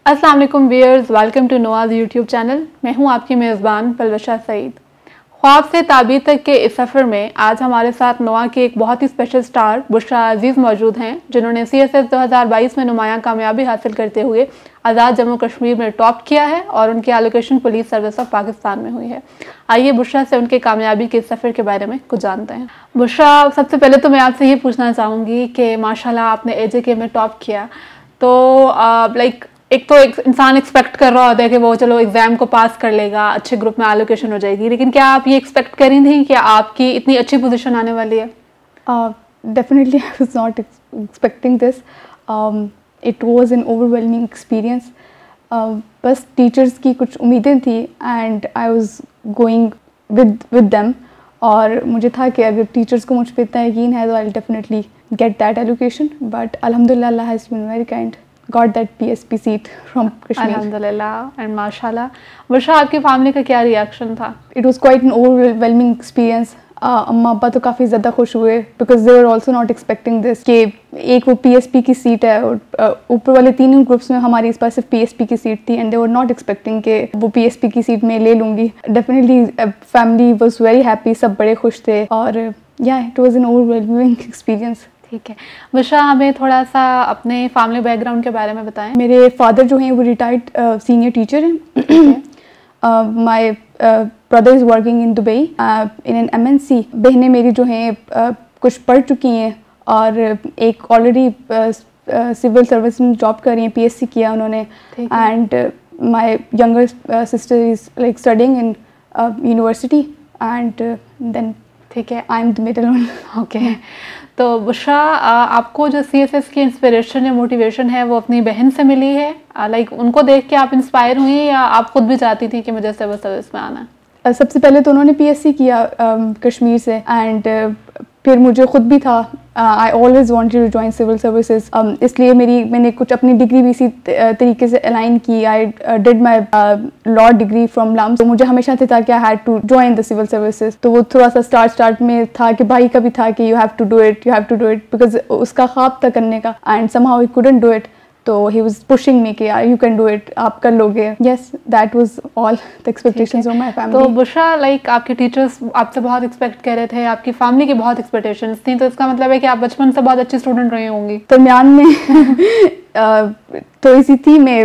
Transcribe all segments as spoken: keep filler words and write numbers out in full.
अस्सलाम वालेकुम viewers, welcome to Nawaz YouTube channel. मैं हूं आपकी मेज़बान पलवशा सईद। ख्वाब से ताबीर तक के इस सफ़र में आज हमारे साथ नवा के एक बहुत ही स्पेशल स्टार बुशरा अजीज़ मौजूद हैं, जिन्होंने सी एस एस दो हज़ार बाईस में नुमायां कामयाबी हासिल करते हुए आज़ाद जम्मू कश्मीर में टॉप किया है और उनकी allocation police service of Pakistan में हुई है। आइए बुशरा से उनके कामयाबी के सफ़र के बारे में कुछ जानते हैं। बुशरा, सबसे पहले तो मैं आपसे ये पूछना चाहूँगी कि माशाल्लाह आपने ए जे के में टॉप किया, तो लाइक एक तो एक इंसान एक्सपेक्ट कर रहा होता है कि वो चलो एग्ज़ाम को पास कर लेगा, अच्छे ग्रुप में एलोकेशन हो जाएगी, लेकिन क्या आप ये एक्सपेक्ट करी थी कि आपकी इतनी अच्छी पोजीशन आने वाली है? Definitely I was not expecting this. It was an overwhelming experience. बस टीचर्स की कुछ उम्मीदें थी and I was going with with them, और मुझे था कि अगर टीचर्स को मुझ पर इतना यकीन है तो I will definitely get that allocation. But अल्हम्दुलिल्लाह Allah has been very kind, got that P S P seat from Kashmir. अल्हम्दुलिल्लाह एंड माशाल्लाह। बुशरा, आपकी फैमिली का क्या रिएक्शन था? It was quite an overwhelming experience. uh, अम्मा अब्बा तो काफ़ी ज़्यादा खुश हुए because they were also not expecting this कि एक वो P S P की सीट है और ऊपर uh, वाले तीन ग्रुप्स में हमारी इस बार सिर्फ P S P की सीट थी and they were not expecting कि वो P S P की सीट मैं ले लूँगी। Definitely uh, family was very happy, सब बड़े खुश थे और yeah, it was an overwhelming experience. ठीक है बुशरा, हमें थोड़ा सा अपने फैमिली बैकग्राउंड के बारे में बताएं। मेरे फादर जो हैं वो रिटायर्ड सीनियर टीचर हैं। My brother is working in Dubai in an M N C. बहनें मेरी जो हैं uh, कुछ पढ़ चुकी हैं और एक ऑलरेडी सिविल सर्विस में जॉब कर रही हैं, पी एस सी किया उन्होंने। And my younger sister is like studying in university and then ठीक है, I am the middle one. Okay, तो बुशरा, आपको जो सी एस एस की इंस्पिरेशन या मोटिवेशन है वो अपनी बहन से मिली है? लाइक उनको देख के आप इंस्पायर हुई या आप खुद भी चाहती थी कि मुझे सिविल सर्विस में आना? सबसे पहले तो उन्होंने पी एस सी किया कश्मीर से एंड फिर मुझे खुद भी था, I always wanted to join civil services, इसलिए मेरी मैंने कुछ अपनी डिग्री भी इसी तरीके से अलाइन की। I did my law degree from LUMS, तो मुझे हमेशा से था कि I had to join the civil services. तो वो थोड़ा सा स्टार्ट स्टार्ट में था कि भाई का भी था कि you have to do it, you have to do it, because उसका ख्वाब था करने का and somehow he couldn't do it, तो ही वाज पुशिंग मी कि यार यू कैन डू इट, आप कर लोगे। Yes, that was all the expectations of my family. तो बुशरा, लाइक आपके टीचर्स आपसे बहुत एक्सपेक्ट कर रहे थे, आपकी फैमिली की बहुत एक्सपेक्टेशंस थी, तो इसका मतलब है कि आप बचपन से बहुत अच्छी स्टूडेंट रही होंगी। दरमियान में तो इसी थी, मैं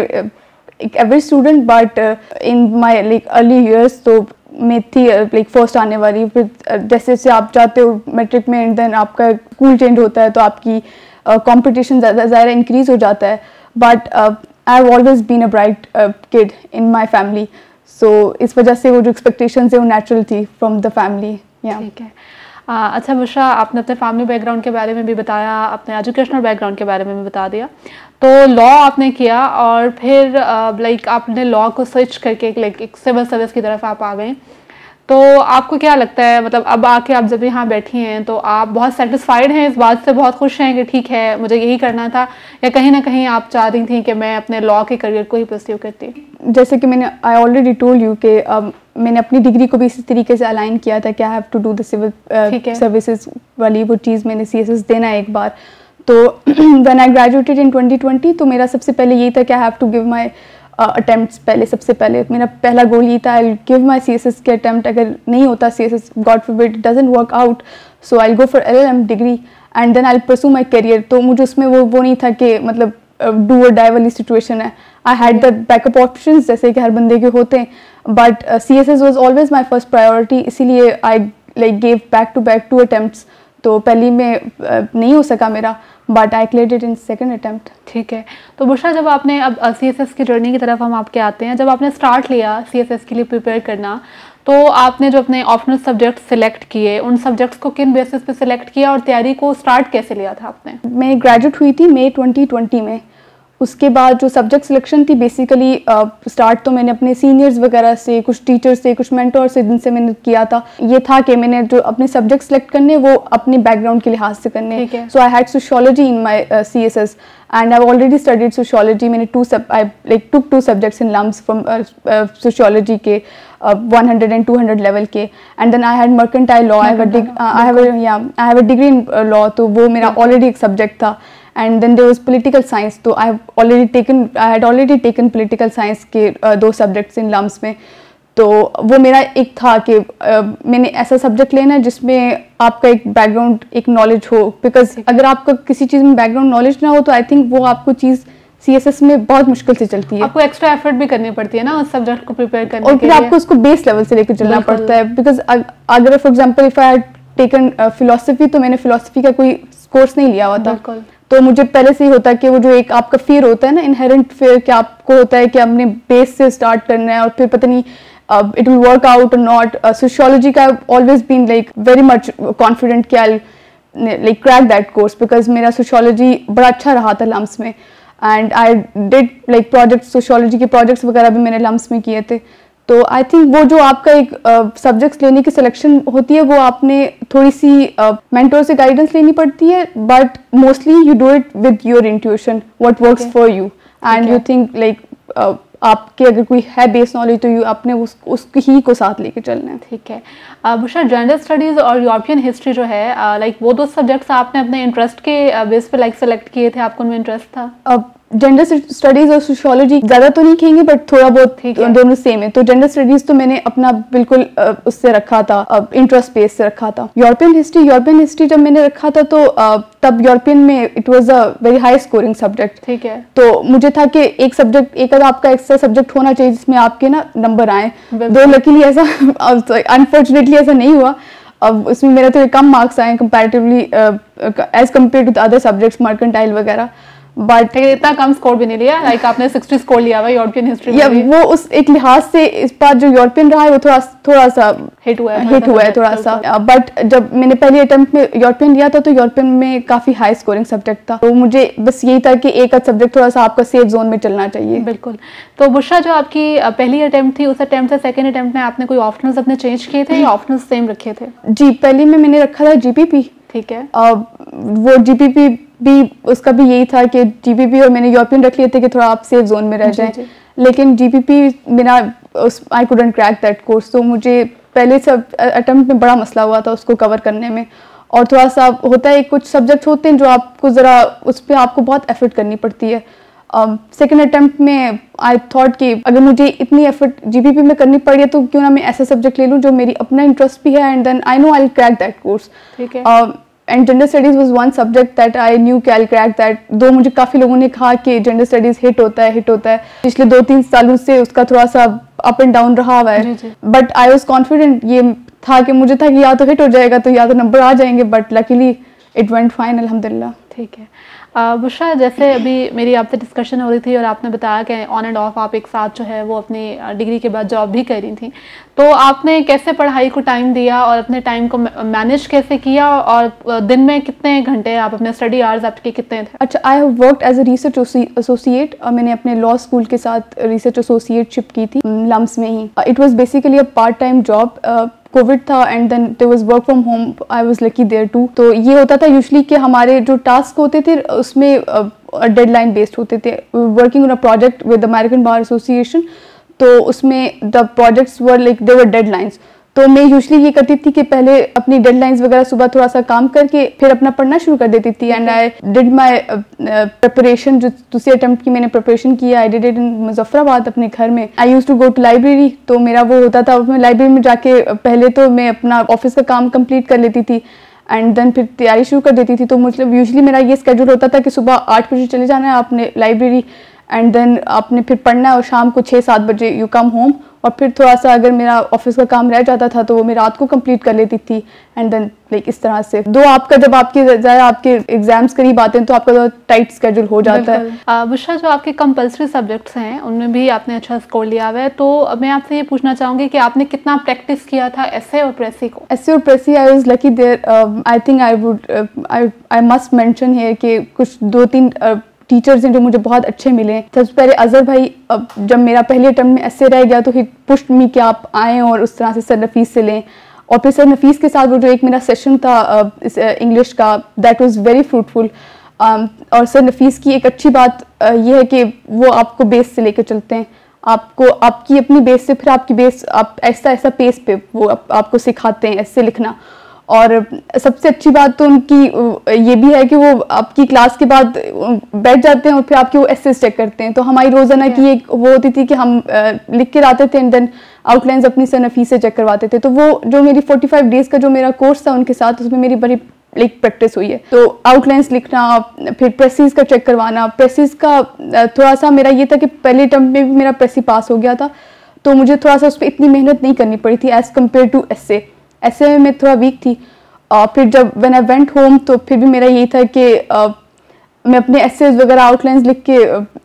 एक average student, but in my like early years तो मैं थी लाइक फर्स्ट आने वाली। फिर जैसे जैसे आप जाते हो मैट्रिक में एंड देन आपका स्कूल चेंज होता है तो आपकी कंपटीशन ज़्यादा ज़्यादा इंक्रीज हो जाता है। But I have always been a bright kid in my family, so इस वजह से वो जो एक्सपेक्टेशंस है वो नेचुरल थी फ्रॉम द फैमिली। ठीक है। uh, अच्छा बुशरा, आपने अपने फैमिली बैकग्राउंड के बारे में भी बताया, अपने एजुकेशनल बैकग्राउंड के बारे में भी बता दिया, तो लॉ आपने किया और फिर लाइक uh, आपने लॉ को स्विच करके लाइक एक सिविल सर्विस की तरफ आप आ गए। तो आपको क्या लगता है, मतलब अब आके आप जब यहाँ बैठी हैं तो आप बहुत सेटिस्फाइड हैं इस बात से, बहुत खुश हैं कि ठीक है मुझे यही करना था, या कहीं ना कहीं आप चाह रही थी कि मैं अपने लॉ के करियर को ही परस्यू करती? जैसे कि मैंने आई ऑलरेडी टोल्ड यू कि uh, मैंने अपनी डिग्री को भी इसी तरीके से अलाइन किया था कि I have to do the civil services वाली वो चीज़ मैंने सी एस एस देना है एक बार। तो when I graduated in twenty twenty तो मेरा सबसे पहले यही था कि I have to give my attempts. पहले सबसे पहले मेरा पहला गोल ये था, I give my C S S के अटेम्प्ट। अगर नहीं होता C S S, God forbid, it doesn't work out, so I go for L L M degree and then I pursue my career. तो मुझे उसमें वो वो नहीं था कि मतलब डू और डाई वाली सिचुएशन है। I had the backup options जैसे कि हर बंदे के होते हैं, but C S S was always my first priority, इसीलिए I like gave back to back two attempts. तो पहली में uh, नहीं हो सका मेरा, but I cleared it in second attempt. ठीक है, तो बुशरा, जब आपने अब सी एस एस की जर्नी की तरफ हम आपके आते हैं, जब आपने स्टार्ट लिया सी एस एस के लिए प्रिपेयर करना, तो आपने जो अपने ऑप्शनल सब्जेक्ट सिलेक्ट किए, उन सब्जेक्ट्स को किन बेसिस पे सिलेक्ट किया और तैयारी को स्टार्ट कैसे लिया था आपने? मैं ग्रेजुएट हुई थी मई ट्वेंटी ट्वेंटी में। उसके बाद जो सब्जेक्ट सिलेक्शन थी बेसिकली स्टार्ट तो मैंने अपने सीनियर्स वगैरह से, कुछ टीचर्स से, कुछ मेंटोर से, जिनसे मैंने किया था। ये था कि मैंने जो अपने सब्जेक्ट सेलेक्ट करने वो अपने बैकग्राउंड के लिहाज से करने। So I had sociology in my C S S and I already studied sociology. मैंने टू सब I like took two subjects in LUMS from sociology के one hundred and two hundred level के, and then I had mercantile law, I have I have I have a degree in law, तो वो मेरा already एक subject था। And then there was political science, तो I have already taken I had already taken political science के uh, दो subjects in LUMS में। तो वो मेरा एक था कि uh, मैंने ऐसा सब्जेक्ट लेना है जिसमें आपका एक बैकग्राउंड, एक नॉलेज हो, बिकॉज अगर आपका किसी चीज़ में बैकग्राउंड नॉलेज ना हो तो आई थिंक वो आपको चीज़ सीएसएस में बहुत मुश्किल से चलती है। आपको एक्स्ट्रा एफर्ट भी करनी पड़ती है ना उस सब्जेक्ट को प्रिपेयर करने और के फिर लिए, आपको उसको बेस लेवल से लेकर चलना पड़ता है। बिकॉज अगर for example if I had taken philosophy, तो मैंने फिलोसफी का कोई कोर्स नहीं लिया हुआ था, तो मुझे पहले से ही होता है कि वो जो एक आपका फियर होता है ना, इनहेरेंट फियर, कि आपको होता है कि आपने बेस से स्टार्ट करना है और फिर पता नहीं इट विल वर्क आउट और नॉट। सोशियोलॉजी का always been like very much confident कि I like crack that course, because मेरा सोशियोलॉजी बड़ा अच्छा रहा था लम्स में, and I did like project, sociology के प्रोजेक्ट्स वगैरह भी मैंने लम्स में किए थे। तो आई थिंक वो जो आपका एक सब्जेक्ट्स uh, लेने की सिलेक्शन होती है, वो आपने थोड़ी सी मेंटोर uh, से गाइडेंस लेनी पड़ती है, but mostly you do it with your intuition, what works for you, and you think like आपके अगर कोई है बेस नॉलेज तो यू आपने उस उसकी ही को साथ लेके चलना है। ठीक है। बुशरा, जेंडर स्टडीज़ और यूरोपियन हिस्ट्री जो है, लाइक वो दो सब्जेक्ट्स आपने अपने इंटरेस्ट के बेस पे लाइक सेलेक्ट किए थे, आपको उनमें इंटरेस्ट था? अब जेंडर स्टडीज और सोशियोलॉजी ज़्यादा तो नहीं कहेंगे, बट थोड़ा बहुत दोनों सेम है। तो जेंडर स्टडीज तो मैंने अपना बिल्कुल uh, उससे रखा था, इंटरेस्ट uh, बेस से रखा था। यूरोपियन हिस्ट्री यूरोपियन हिस्ट्री जब मैंने रखा था तो uh, तब यूरोपियन में it was a very high scoring subject. ठीक है। तो मुझे था कि एक सब्जेक्ट, एक अगर आपका एक्स्ट्रा सब्जेक्ट होना चाहिए जिसमें आपके ना नंबर आए। दो लकीली ऐसा अनफॉर्चुनेटली ऐसा नहीं हुआ। अब उसमें मेरे तो कम मार्क्स आए comparatively as compare to other subjects, mercantile वगैरह, बट इतना कम स्कोर भी नहीं लिया, लाइक आपने साठ स्कोर लिया हुआ यूरोपियन हिस्ट्री में। या वो उस एक लिहाज से इस बार जो यूरोपियन रहा है वो थोड़ा थोड़ा सा हिट हुआ है हिट हुआ है थोड़ा सा, बट जब मैंने पहले अटेम्प्ट में यूरोपियन लिया था तो यूरोपियन में काफी हाई स्कोरिंग सब्जेक्ट था, तो मुझे बस यही था कि एक सब्जेक्ट थोड़ा सा आपका सेफ जोन में चलना चाहिए। बिल्कुल। तो बुशरा, जो आपकी पहली अटेम्प्ट थी, उस अटेम्प्ट से सेकंड अटेम्प्ट में आपने कोई ऑप्शनल्स अपने चेंज किए थे या ऑप्शनल्स सेम रखे थे? जी, पहली में मैंने रखा था जीपीपी। ठीक है। वो जीपीपी भी उसका भी यही था कि जीपीपी और मैंने यूरोपियन रख लिए थे कि थोड़ा आप सेफ जोन में रह जाएं, लेकिन जीपीपी मेरा I couldn't crack that course, तो मुझे पहले सब अटेम्प्ट में बड़ा मसला हुआ था उसको कवर करने में। और थोड़ा सा होता है, कुछ सब्जेक्ट होते हैं जो आपको ज़रा उस पर आपको बहुत एफर्ट करनी पड़ती है। सेकेंड uh, अटेम्प्ट में आई थॉट कि अगर मुझे इतनी एफर्ट जीपीपी में करनी पड़ी है तो क्यों ना मैं ऐसा सब्जेक्ट ले लूँ जो मेरी अपना इंटरेस्ट भी है, and then I know I will crack that course. ठीक है। And gender studies was one subject that I knew कि आई विल क्रैक दैट। दो मुझे काफ़ी लोगों ने कहा कि जेंडर स्टडीज़ हिट होता है हिट होता है पिछले दो तीन सालों से उसका थोड़ा सा अप एंड डाउन रहा हुआ है, बट आई वॉज कॉन्फिडेंट, ये था कि मुझे था कि या तो हिट हो जाएगा तो या तो नंबर आ जाएंगे, but luckily it went fine, अल्हम्दुलिल्लाह। ठीक है। बुशरा, जैसे अभी मेरी आपसे डिस्कशन हो रही थी और आपने बताया कि ऑन एंड ऑफ आप एक साथ जो है वो अपनी डिग्री के बाद जॉब भी कर रही थी, तो आपने कैसे पढ़ाई को टाइम दिया और अपने टाइम को मैनेज कैसे किया, और दिन में कितने घंटे आप अपने स्टडी आवर्स आपके कितने थे? अच्छा, I have worked as a research associate. मैंने अपने लॉ स्कूल के साथ रिसर्च एसोसिएटशिप की थी लम्स में ही। It was basically a part time job. Covid था and then there was work from home, I was lucky there too. तो ये होता था यूजुअली कि हमारे जो टास्क होते थे उसमें डेडलाइन बेस्ड होते थे। Working on a project with American bar association, तो उसमें the projects were like they were deadlines. तो मैं यूजुअली ये करती थी कि पहले अपनी डेडलाइंस वगैरह सुबह थोड़ा सा काम करके फिर अपना पढ़ना शुरू कर देती थी, and I did my preparation. जो दूसरे अटेम्प्ट की मैंने प्रिपरेशन किया, I did it in Muzaffarabad अपने घर में। I used to go to library, तो मेरा वो होता था मैं लाइब्रेरी में जाके पहले तो मैं अपना ऑफिस का काम कंप्लीट कर लेती थी एंड देन फिर तैयारी शुरू कर देती थी। तो मतलब यूजुअली मेरा ये स्केड्यूल होता था कि सुबह आठ बजे चले जाना है आपने लाइब्रेरी, एंड देन आपने फिर पढ़ना है और शाम को छः सात बजे यू कम होम, और फिर थोड़ा सा अगर मेरा ऑफिस का काम रह जाता था तो वो मैं रात को कंप्लीट कर लेती थी, एंड देन लाइक इस तरह से। दो आपका जब आपके ज़्यादा आपके एग्जाम्स करीब आते हैं तो आपका तो टाइट स्केड्यूल हो जाता है। बुशरा, जो आपके कंपलसरी सब्जेक्ट्स हैं उनमें भी आपने अच्छा स्कोर लिया हुआ है, तो मैं आपसे ये पूछना चाहूँगी कि आपने कितना प्रैक्टिस किया था एसे और प्रेसी को? एसे और precis I was lucky there. I think I would I I must mention here कि कुछ दो तीन uh, टीचर्स हैं जो मुझे बहुत अच्छे मिले। सबसे पहले अजहर भाई, अब जब मेरा पहले अटेम्प्ट में ऐसे रह गया तो ही पुश्ड मी कि आप आएँ और उस तरह से सर नफीस से लें, और फिर सर नफीस के साथ वो जो एक मेरा सेशन था इंग्लिश का, दैट वाज वेरी फ्रूटफुल। और सर नफीस की एक अच्छी बात uh, ये है कि वो आपको बेस से लेकर चलते हैं, आपको आपकी अपनी बेस से फिर आपकी बेस आप ऐसा ऐसा पेस पे वो आप, आपको सिखाते हैं ऐसे लिखना। और सबसे अच्छी बात तो उनकी ये भी है कि वो आपकी क्लास के बाद बैठ जाते हैं और फिर आपके वो एसेस चेक करते हैं। तो हमारी रोज़ाना की एक वो होती थी कि हम लिख के आते थे एंड देन आउटलाइंस अपनी सर नफीस से चेक करवाते थे। तो वो जो मेरी पैंतालीस डेज़ का जो मेरा कोर्स था उनके साथ, उसमें मेरी बड़ी लाइक प्रैक्टिस हुई है। तो आउटलाइंस लिखना, फिर प्रेसिस का चेक करवाना। प्रेसिस का थोड़ा सा मेरा ये था कि पहले अटेम्प्ट में भी मेरा प्रेसी पास हो गया था, तो मुझे थोड़ा सा उस पर इतनी मेहनत नहीं करनी पड़ी थी as compare to essay. Essay में थोड़ा वीक थी। और फिर जब व्हेन आई वेंट होम तो फिर भी मेरा यही था कि मैं अपने एसेज वगैरह आउटलाइंस लिख के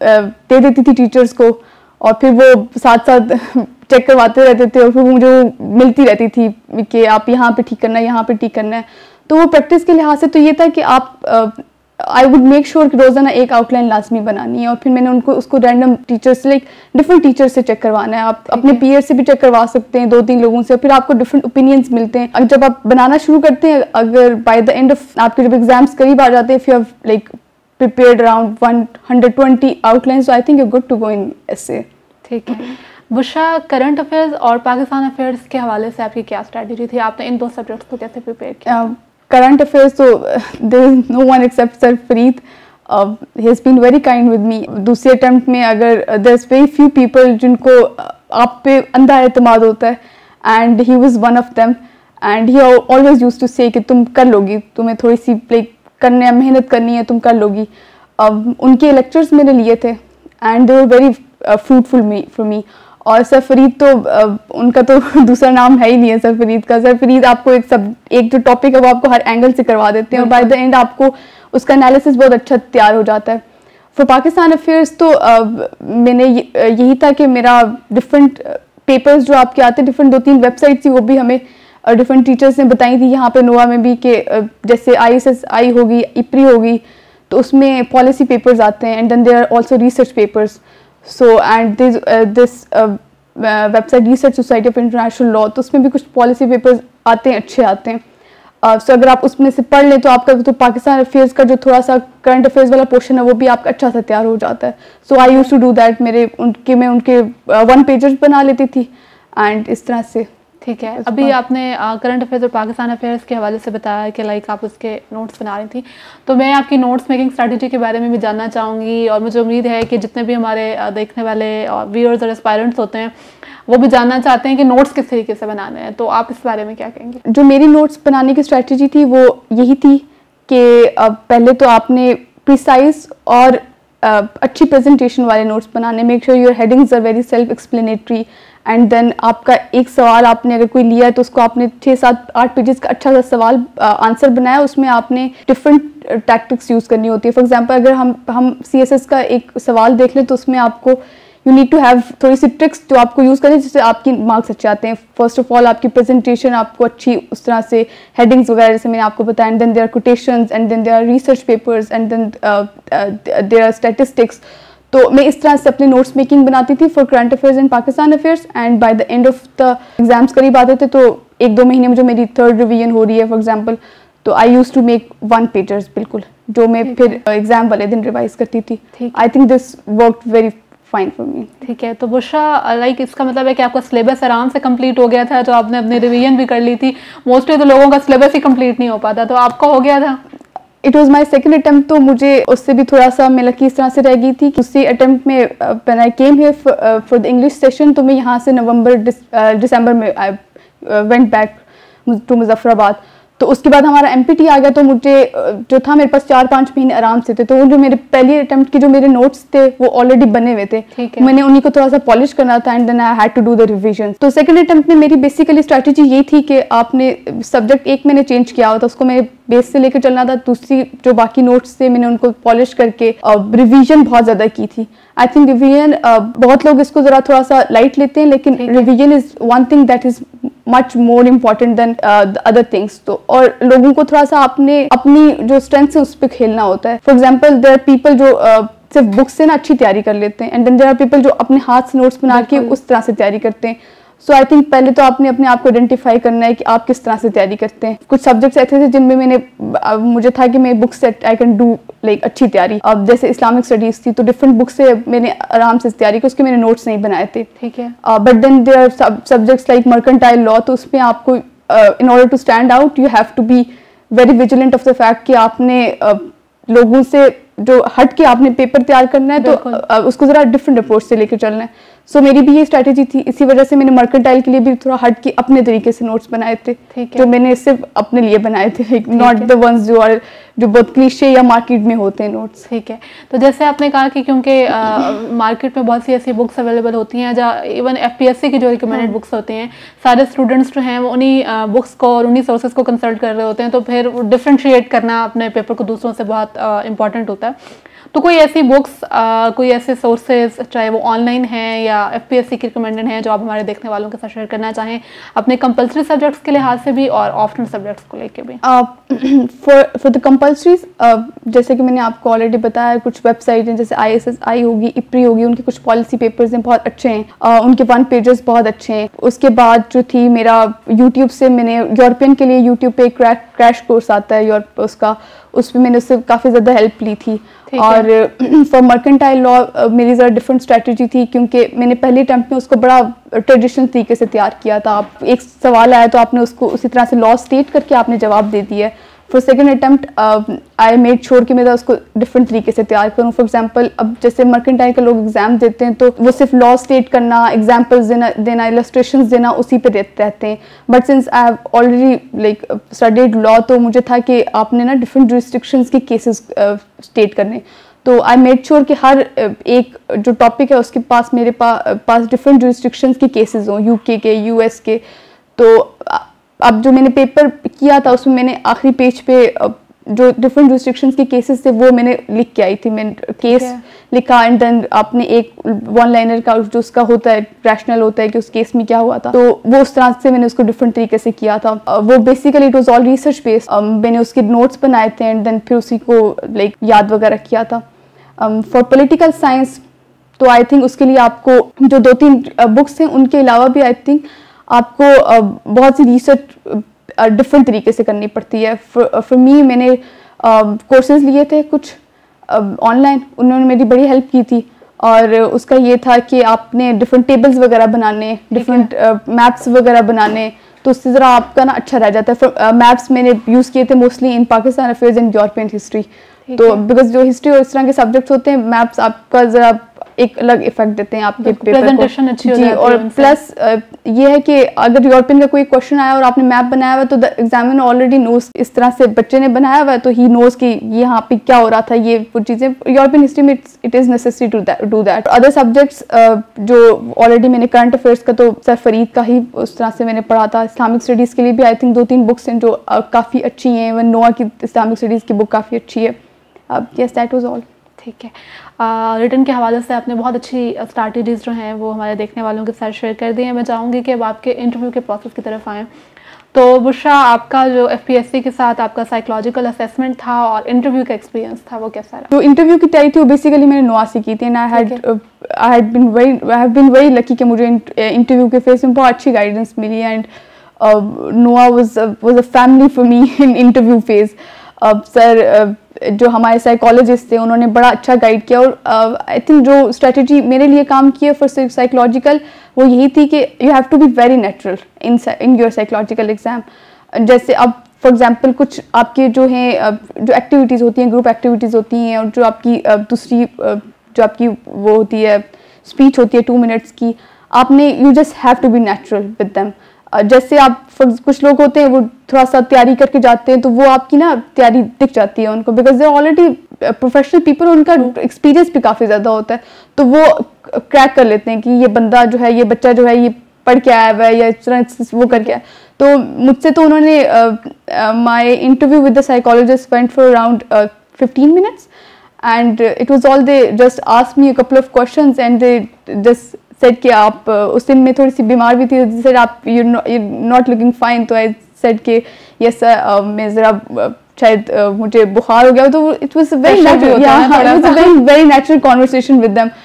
दे देती थी टीचर्स को, और फिर वो साथ साथ चेक करवाते रहते थे और फिर मुझे मिलती रहती थी कि आप यहाँ पे ठीक करना है, यहाँ पे ठीक करना है। तो वो प्रैक्टिस के लिहाज से तो ये था कि आप आई वुड मेक श्योर कि रोज़ाना एक आउटलाइन लाजमी बनानी है, और फिर मैंने उनको उसको रैंडम टीचर्स से लाइक डिफरेंट टीचर्स से चेक करवाना है। आप अपने पीयर से भी चेक करवा सकते हैं, दो तीन लोगों से, फिर आपको डिफरेंट ओपिनियंस मिलते हैं। अब जब आप बनाना शुरू करते हैं, अगर बाय द एंड ऑफ आपके जब एग्जाम्स करीब आ जाते हैं, if you have like prepared around one hundred twenty outlines, I think you good to go in essay. ठीक है बुशरा, करंट अफेयर्स और पाकिस्तान अफेयर्स के हवाले से आपकी क्या स्ट्रैटेजी थी? आपने इन दो सब्जेक्ट्स को कैसे प्रिपेयर किया? Current affairs, so uh, there is no one except Sir Fareed. Uh, he has been very kind with me. दूसरे अटैम्प्ट में अगर uh, there's very few people जिनको uh, आप पे अंधा एतमाद होता है, and he was one of them. And he always used to say कि तुम कर लोगी, तुम्हें थोड़ी सी like करने मेहनत करनी है, तुम कर लोगी. uh, उनके lectures मैंने लिए थे and they were very uh, fruitful me for me. और सर फरीद तो uh, उनका तो दूसरा नाम है ही नहीं है सर फरीद का। सर फरीद आपको एक सब एक जो टॉपिक है वो आपको हर एंगल से करवा देते हैं, और बाय द एंड आपको उसका एनालिसिस बहुत अच्छा तैयार हो जाता है। फॉर पाकिस्तान अफेयर्स तो uh, मैंने यही था कि मेरा डिफरेंट पेपर्स जो आपके आते हैं, डिफरेंट दो तीन वेबसाइट थी, वो भी हमें डिफरेंट टीचर्स ने बताई थी यहाँ पे नोआ में भी कि uh, जैसे आई एस एस आई होगी, इप्री होगी, तो उसमें पॉलिसी पेपर्स आते हैं, and then there are also research papers. So and this this website research society of international law, तो उसमें भी कुछ पॉलिसी पेपर्स आते हैं, अच्छे आते हैं। सो uh, so अगर आप उसमें से पढ़ लें तो आपका तो पाकिस्तान अफेयर्स का जो थोड़ा सा करंट अफेयर्स वाला पोर्शन है वो भी आपका अच्छा सा तैयार हो जाता है। So I used to do that. मेरे उनके मैं उनके वन uh, पेजेस बना लेती थी एंड इस तरह से। ठीक है, अभी आपने करंट अफेयर्स और पाकिस्तान अफेयर्स के हवाले से बताया कि लाइक आप उसके नोट्स बना रही थी, तो मैं आपकी नोट्स मेकिंग स्ट्रैटेजी के बारे में भी जानना चाहूँगी, और मुझे उम्मीद है कि जितने भी हमारे देखने वाले व्यूअर्स और एस्पायरेंट्स होते हैं वो भी जानना चाहते हैं कि नोट्स किस तरीके से बनाने हैं। तो आप इस बारे में क्या कहेंगे? जो मेरी नोट्स बनाने की स्ट्रैटेजी थी वो यही थी कि पहले तो आपने प्रिसाइज और अच्छी प्रेजेंटेशन वाले नोट्स बनाने, make sure your headings are very self explanatory, and then आपका एक सवाल आपने अगर कोई लिया है तो उसको आपने छः सात आठ पेजेस का अच्छा सा सवाल आंसर बनाया, उसमें आपने डिफरेंट टैक्टिक्स यूज़ करनी होती है। फॉर एग्जांपल अगर हम हम सी एस एस का एक सवाल देख लें तो उसमें आपको यू नीड टू हैव थोड़ी सी ट्रिक्स जो आपको यूज़ करें जिससे आपकी मार्क्स अच्छे आते हैं। फर्स्ट ऑफ ऑल आपकी प्रेजेंटेशन आपको अच्छी उस तरह से, हेडिंग्स वगैरह जैसे मैंने आपको बताया, and then there are quotations, and then there are research papers, and then there are statistics. तो मैं इस तरह से अपने नोट्स मेकिंग बनाती थी for current affairs and Pakistan affairs, and by the end of the exams करीब आते थे तो एक दो महीने में जो मेरी थर्ड रिवीजन हो रही है फॉर एग्जांपल, तो I use to make one pagers बिल्कुल, जो मैं फिर एग्जाम वाले दिन रिवाइज करती थी। I think this worked very fine for me. ठीक है, तो बुशरा लाइक इसका मतलब है कि आपका सिलेबस आराम से कंप्लीट हो गया था, जो आपने अपनी रिवीजन भी कर ली थी। मोस्टली तो लोगों का सिलेबस ही कंप्लीट नहीं हो पाता, तो आपका हो गया था? It was my second attempt, तो मुझे उससे भी थोड़ा सा मैं लकी इस तरह से रह गई थी। उसी अटैम्प्ट में when I came here for the English session, तो मैं यहाँ से नवंबर दिसंबर में I went back to Muzaffarabad. तो उसके बाद हमारा एम पी टी आ गया, तो मुझे जो था मेरे पास चार पाँच महीने आराम से थे, तो वो जो मेरे पहले अटैम्प्ट के जो मेरे नोट्स थे वो ऑलरेडी बने हुए थे, मैंने उन्हीं को थोड़ा सा पॉलिश करना था, and then I had to do the revision. तो सेकंड अटैम्प्ट में मेरी बेसिकली स्ट्रैटेजी यही थी कि आपने सब्जेक्ट एक मैंने चेंज किया हुआ था, उसको मैं बेस से लेकर चलना था। दूसरी जो बाकी नोट्स थे मैंने उनको पॉलिश करके रिवीजन बहुत ज़्यादा की थी। आई थिंक रिवीजन बहुत लोग इसको ज़रा थोड़ा सा लाइट लेते हैं, लेकिन revision is one thing that is much more important than other things. तो और लोगों को थोड़ा सा अपने अपनी जो स्ट्रेंथ है उस पर खेलना होता है। For example there are people जो uh, सिर्फ बुक्स से ना अच्छी तैयारी कर लेते हैं, and then there are people जो अपने हाथ से नोट्स बना के उस तरह से तैयारी करते हैं। सो आई थिंक पहले तो आपने अपने आप को आइडेंटिफाई करना है कि आप किस तरह से तैयारी करते हैं। कुछ सब्जेक्ट्स ऐसे थे जिनमें मैंने uh, मुझे था कि मैं बुक्स से आई कैन डू लाइक अच्छी तैयारी। अब जैसे इस्लामिक स्टडीज थी तो डिफरेंट बुक्स से मैंने आराम से तैयारी की, उसके मैंने नोट्स नहीं बनाए थे। ठीक है, but then there are subjects like mercantile law, तो उसमें आपको in order to stand out you have to be very vigilant of the fact कि आपने uh, लोगों से जो हट के आपने पेपर तैयार करना है तो uh, उसको ज़रा डिफरेंट अप्रोच से लेकर चलना है. सो so, मेरी भी ये स्ट्रैटेजी थी, इसी वजह से मैंने मर्केंटाइल के लिए भी थोड़ा हट के अपने तरीके से नोट्स बनाए थे जो मैंने सिर्फ अपने लिए बनाए थे, नॉट द वंस जो और जो बहुत क्लीशे या मार्केट में होते हैं नोट्स. ठीक है. तो जैसे आपने कहा कि क्योंकि मार्केट में बहुत सी ऐसी बुक्स अवेलेबल होती हैं जहाँ इवन एफपीएससी की जो रिकमेंडेड बुक्स होती हैं, सारे स्टूडेंट्स जो हैं वो उन्हीं बुक्स को और उन्हीं सोर्सेज को कंसल्ट कर रहे होते हैं, तो फिर डिफ्रेंशिएट करना अपने पेपर को दूसरों से बहुत इंपॉर्टेंट होता है. तो कोई ऐसी बुक्स, कोई ऐसे सोर्सेज, चाहे वो ऑनलाइन हैं या एफपीएससी की रिकमेंडेड हैं, जो आप हमारे देखने वालों के साथ शेयर करना चाहें अपने कंपल्सरी सब्जेक्ट्स के लिहाज से भी और ऑप्शनल सब्जेक्ट्स को लेके भी? फॉर फॉर द कंपल्सरीज, जैसे कि मैंने आपको ऑलरेडी बताया, कुछ वेबसाइट हैं जैसे आईएसएसआई होगी, इप्री होगी, उनके कुछ पॉलिसी पेपर्स हैं बहुत अच्छे हैं, uh, उनके वन पेजेस बहुत अच्छे हैं. उसके बाद जो थी मेरा यूट्यूब से मैंने यूरोपियन के लिए यूट्यूब पे क्रैश कोर्स आता है यूरोप, उसका उसमें मैंने उससे काफ़ी ज़्यादा हेल्प ली थी. और फॉर मर्केंटाइल लॉ मेरी ज़रा डिफरेंट स्ट्रैटेजी थी क्योंकि मैंने पहले अटैम्प्ट में उसको बड़ा ट्रेडिशनल तरीके से तैयार किया था. आप एक सवाल आया तो आपने उसको उसी तरह से लॉ स्टेट करके आपने जवाब दे दिया है. For second attempt I made sure कि मैं उसको डिफरेंट तरीके से तैयार करूँ. फॉर एग्जांपल, अब जैसे मर्केंटाइल के लोग एग्जाम देते हैं तो वो सिर्फ लॉ स्टेट करना, एग्जांपल्स देना देना इलस्ट्रेशंस देना, उसी पे रहते हैं. But since I have already like studied law, तो मुझे था कि आपने ना डिफरेंट जुरिस्डिक्शंस के केसेस स्टेट करने. तो आई मेड श्योर कि हर एक जो टॉपिक है उसके पास मेरे पा, पास डिफरेंट जुरिस्डिक्शंस के केसेस हों, यूके के, यूएस के. तो अब जो मैंने पेपर किया था उसमें मैंने आखिरी पेज पे जो डिफरेंट जुरिस्डिक्शंस के केसेस थे वो मैंने लिख के आई थी. मैंने केस yeah. लिखा एंड देन आपने एक वन लाइनर का जो उसका होता है रैशनल होता है कि उस केस में क्या हुआ था, तो वो उस तरह से मैंने उसको डिफरेंट तरीके से किया था. वो basically it was all research based. मैंने उसके नोट्स बनाए थे एंड देन फिर उसी को लाइक याद वगैरह किया था. फॉर पॉलिटिकल साइंस तो आई थिंक उसके लिए आपको जो दो तीन बुक्स हैं उनके अलावा भी आई थिंक आपको uh, बहुत सी रिसर्च डिफरेंट तरीके से करनी पड़ती है. फॉर मी मैंने कोर्सेज uh, लिए थे कुछ ऑनलाइन, uh, उन्होंने मेरी बड़ी हेल्प की थी. और उसका ये था कि आपने डिफरेंट टेबल्स वगैरह बनाने, डिफरेंट मैप्स वगैरह बनाने, तो उससे ज़रा आपका ना अच्छा रह जाता है. मैप्स मैंने यूज़ किए थे mostly in Pakistan affairs and European history. तो बिकॉज जो हिस्ट्री और इस तरह के सब्जेक्ट्स होते हैं, मैप्स आपका ज़रा एक अलग इफेक्ट देते हैं आपके पेपर प्रेजेंटेशन अच्छी हो जाती है. और प्लस ये है कि अगर यूरोपियन का कोई क्वेश्चन आया और आपने मैप बनाया हुआ है तो द एग्जामिनर ऑलरेडी नोज, इस तरह से बच्चे ने बनाया हुआ है तो ही नोज कि यहाँ पे क्या हो रहा था, ये वो चीज़ें. यूरोपियन हिस्ट्री में it is necessary to do that. Other subjects जो ऑलरेडी मैंने करंट अफेयर्स का तो सर फरीद का ही उस तरह से मैंने पढ़ा था. इस्लामिक स्टडीज़ के लिए भी आई थिंक दो तीन बुक्स हैं जो काफ़ी अच्छी हैं. इवन नोआ की इस्लामिक स्टडीज़ की बुक काफ़ी अच्छी है. Yes, that was all. ठीक है. रिटर्न के हवाले से आपने बहुत अच्छी स्ट्रैटेजीज जो हैं वो हमारे देखने वालों के साथ शेयर कर दी हैं. मैं चाहूँगी कि अब आपके इंटरव्यू के प्रोसेस की तरफ आएँ. तो बुशरा, आपका जो एफपीएससी के साथ आपका साइकोलॉजिकल असेसमेंट था और इंटरव्यू का एक्सपीरियंस था वो कैसा रहा? जो इंटरव्यू की तैयारी थी वो बेसिकली मैंने नोआ से की थी. And I had I had been very I have been very lucky कि मुझे इंटरव्यू के फेस में बहुत अच्छी गाइडेंस मिली. एंड नोआ was was a family for me in interview phase. Sir जो हमारे साइकोलॉजिस्ट थे उन्होंने बड़ा अच्छा गाइड किया. और आई uh, थिंक जो स्ट्रेटजी मेरे लिए काम की है फॉर साइकोलॉजिकल वो यही थी कि you have to be very natural in in your psychological exam. जैसे अब फॉर एग्जांपल कुछ आपके जो हैं जो एक्टिविटीज़ होती हैं, ग्रुप एक्टिविटीज़ होती हैं, और जो आपकी uh, दूसरी uh, जो आपकी वो होती है स्पीच होती है टू मिनट्स की, आपने you just have to be natural with them. जैसे आप कुछ लोग होते हैं वो थोड़ा सा तैयारी करके जाते हैं तो वो आपकी ना तैयारी दिख जाती है उनको, because they already professional people, उनका एक्सपीरियंस भी काफ़ी ज़्यादा होता है, तो वो क्रैक कर लेते हैं कि ये बंदा जो है, ये बच्चा जो है, ये पढ़ के आया हुआ है या इस तरह वो करके आया. तो मुझसे तो उन्होंने my interview with the psychologist went for around fifteen minutes and it was all they just asked me a couple of questions and they just said कि आप उस दिन मैं थोड़ी सी बीमार भी थी, सर आप यू नॉट लुकिंग फाइन. तो आई सेड कि यस सर मैं ज़रा शायद मुझे बुखार हो गया. तो it was very very very natural conversation with them.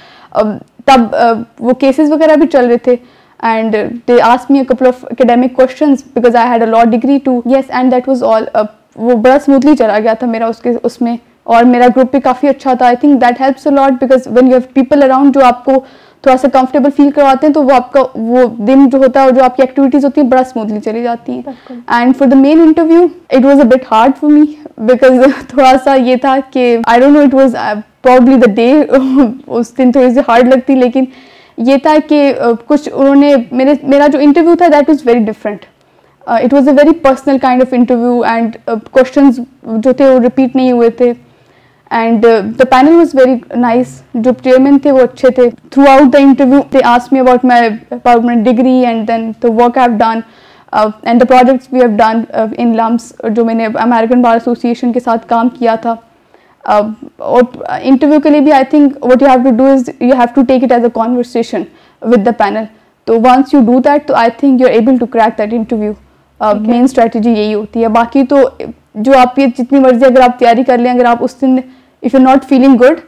तब वो केसेस वगैरह भी चल रहे थे and they asked me a couple of academic questions because I had a law degree too. Yes, and that was all. वो बड़ा smoothly चला गया था मेरा उसके उसमें, और मेरा ग्रुप भी काफ़ी अच्छा था. I think that helps a lot because when you have people around जो आपको थोड़ा सा कंफर्टेबल फील करवाते हैं, तो वो आपका वो दिन जो होता है और जो आपकी एक्टिविटीज़ होती हैं बड़ा स्मूथली चली जाती हैं. And for the main interview it was a bit hard for me because थोड़ा सा ये था कि I don't know, it was probably the day, उस दिन थोड़ी सी हार्ड लगती, लेकिन ये था कि uh, कुछ उन्होंने मेरे मेरा जो इंटरव्यू था that was very different. It was a very personal kind of interview and questions जो थे वो रिपीट नहीं हुए थे. And the panel was very nice. जो चेयरमैन थे वो अच्छे थे. Throughout the interview they asked me about my about my degree and then the work I have done and the projects we have done in LUMS, जो मैंने American bar association के साथ काम किया था. Uh, और इंटरव्यू के लिए भी I think what you have to do is you have to take it as a conversation with the panel. तो वंस यू डू दैट तो I think you are able to crack that interview. Main strategy यही होती है. बाकी तो जो आप ये जितनी मर्जी अगर आप तैयारी कर लें, अगर आप उस दिन if you not feeling good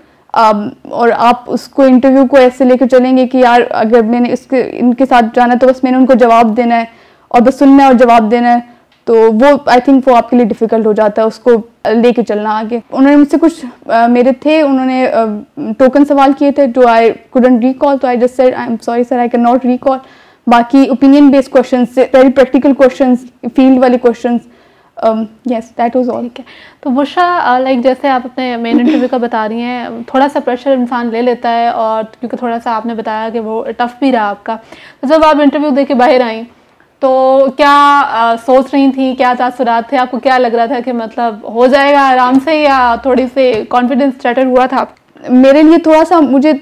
और आप उसको इंटरव्यू को ऐसे लेकर चलेंगे कि यार अगर मैंने इसके इनके साथ जाना तो बस मैंने उनको जवाब देना है और बस सुनना है और जवाब देना है, तो वो आई थिंक वो आपके लिए डिफ़िकल्ट हो जाता है उसको लेके चलना आगे. उन्होंने मुझसे कुछ uh, मेरे थे उन्होंने टोकन uh, सवाल किए थे जो आई कुडंट रिकॉल, तो I just said I am sorry sir I can not recall. बाकी opinion based questions, very practical questions, field वाले questions, yes that was all. ठीक है. तो बुशरा लाइक जैसे आप अपने मेन इंटरव्यू का बता रही हैं, थोड़ा सा प्रेशर इंसान ले लेता है और क्योंकि थोड़ा सा आपने बताया कि वो टफ भी रहा आपका, तो जब आप इंटरव्यू दे के बाहर आई तो क्या आ, सोच रही थी, क्या तासुरात थे, आपको क्या लग रहा था कि मतलब हो जाएगा आराम से, या थोड़ी सी कॉन्फिडेंस स्टार्टर हुआ था? मेरे लिए थोड़ा सा मुझे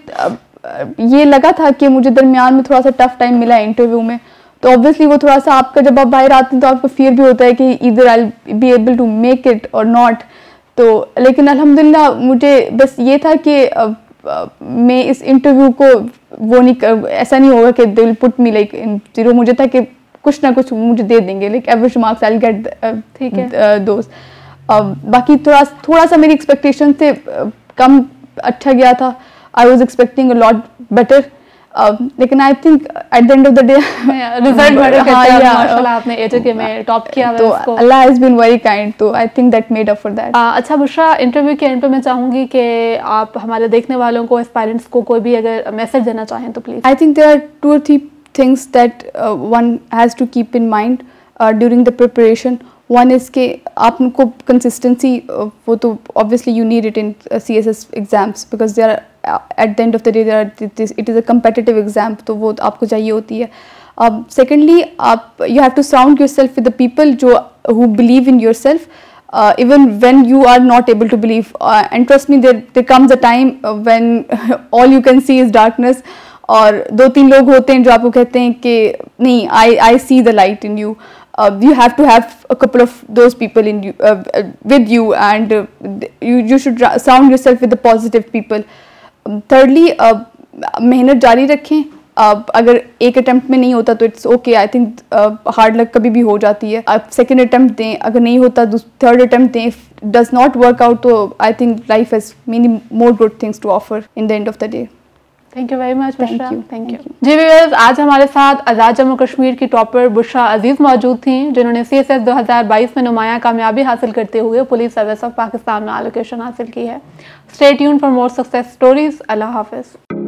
ये लगा था कि मुझे दरमियान में थोड़ा सा टफ टाइम मिला इंटरव्यू में. तो ऑब्वियसली वो थोड़ा सा आपका जब आप बाहर आते हैं तो आपको फियर भी होता है कि इधर I be able to make it और नॉट. तो लेकिन अल्हम्दुलिल्लाह मुझे बस ये था कि आ, आ, मैं इस इंटरव्यू को वो नहीं, ऐसा नहीं होगा कि they will put me like in zero. मुझे था कि कुछ ना कुछ मुझे दे देंगे, like average marks I will get. ठीक है. दोस्त बाकी थोड़ा थोड़ा सा मेरी एक्सपेक्टेशन से uh, कम अच्छा गया था. I was expecting a lot better, लेकिन I think at the end of the day result better करता है. माशाल्लाह आपने एचके में टॉप किया. तो अल्लाह हैज बीन वेरी काइंड, तो I think that made up for that. अच्छा बुशरा, इंटरव्यू के एंड पे मैं चाहूंगी कि आप हमारे देखने वालों को, एस्पायरेंट्स को कोई भी अगर मैसेज देना चाहें तो please. I think there are two और three things that uh, one has to keep in mind uh, during the preparation. One is कि आपको consistency, uh, वो तो obviously you need it in uh, C S S exams because they are uh, at the end of the day there are this, it is a competitive exam, तो वो आपको चाहिए होती है. uh, secondly आप you have to surround yourself with the people जो who believe in yourself uh, even when you are not able to believe, uh, and trust me there there comes a time uh, when all you can see is darkness. और दो तीन लोग होते हैं जो आपको कहते हैं कि नहीं, I I see the light in you. You have to have a couple of those people in you with you and you you should surround yourself with the positive people. Thirdly मेहनत जारी रखें. uh, अगर एक attempt में नहीं होता तो it's okay. I think hard luck कभी भी हो जाती है. आप सेकेंड अटैम्प्ट दें, अगर नहीं होता थर्ड अटैम्प्ट दें. डज नॉट वर्क आउट तो I think life has many more good things to offer in the end of the day. Thank you very much Bushra. Thank you. जी व्यूअर्स, आज हमारे साथ आज़ाद जम्मू कश्मीर की टॉपर बुशरा अजीज़ मौजूद थी, जिन्होंने सी एस एस दो हज़ार बाईस में नुमायां कामयाबी हासिल करते हुए पुलिस सर्विस ऑफ पाकिस्तान में एलोकेशन हासिल की है. Stay tuned for more success stories. अल्लाह हाफिज़.